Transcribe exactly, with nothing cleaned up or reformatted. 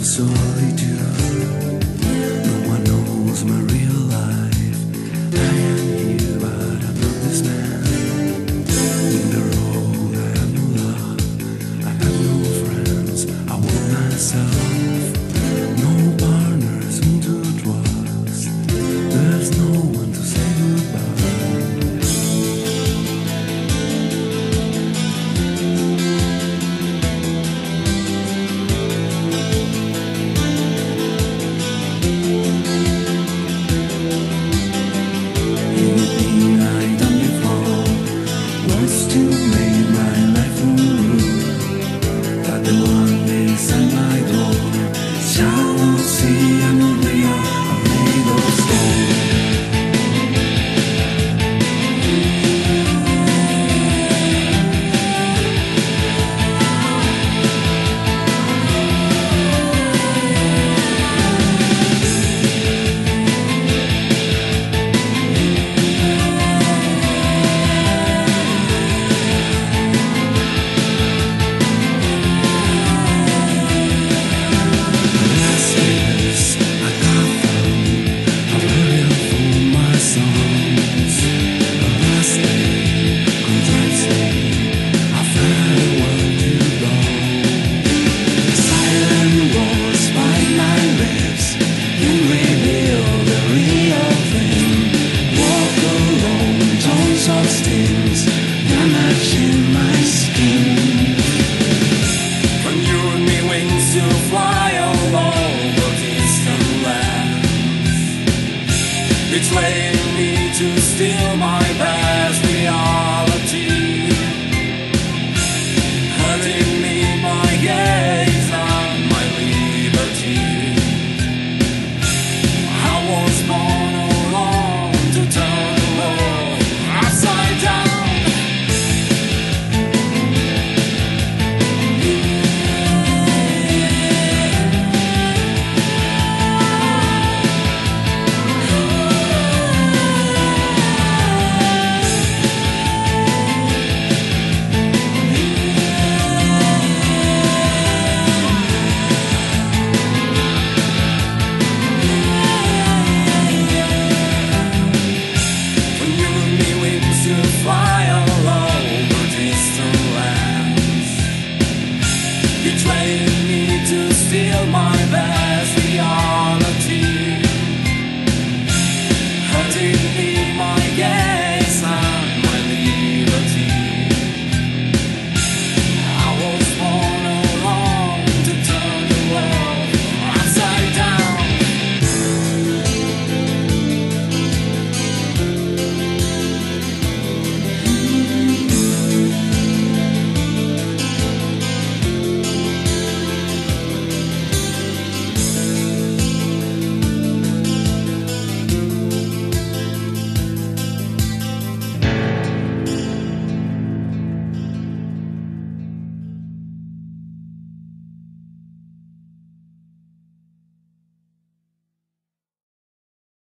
solitude. No one knows my real life. I am here, but I'm not this man. In the road, I have no love. I have no friends. I want myself. No partners whom to trust. There's no one to say goodbye. To make my life rude, that the one beside my door shall not see I'm not real, I'm made of stone. Betraying me to steal my past reality, hurting me my gaze and my liberty. I was born alone to turn the world upside down. Betraying me to steal my best reality.